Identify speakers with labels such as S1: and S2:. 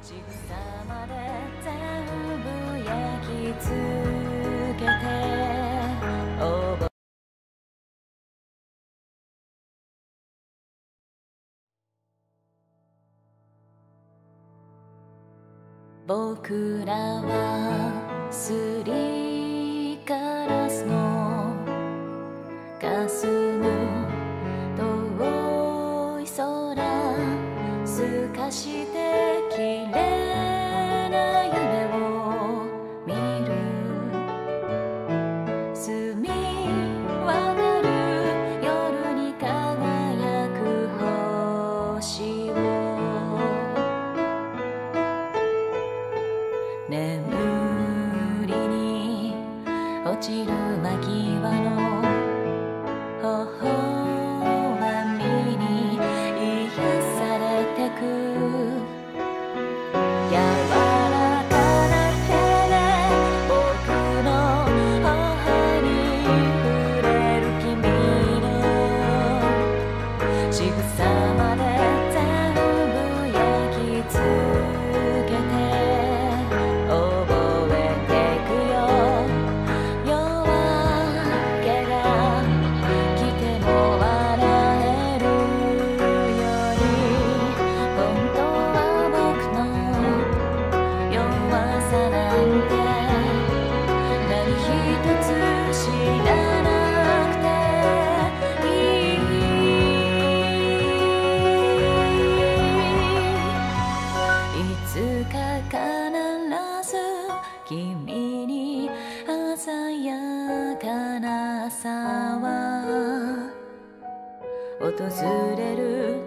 S1: まで全部焼き付けて僕らはすりガラスの霞む遠い空透かして綺麗な夢を見る澄み渡る夜に輝く星を眠りに落ちる牧場の微笑みに癒されてく柔らかな手で僕の頬に触れる君の仕草まで全部焼き付けて君に鮮やかな朝は訪れる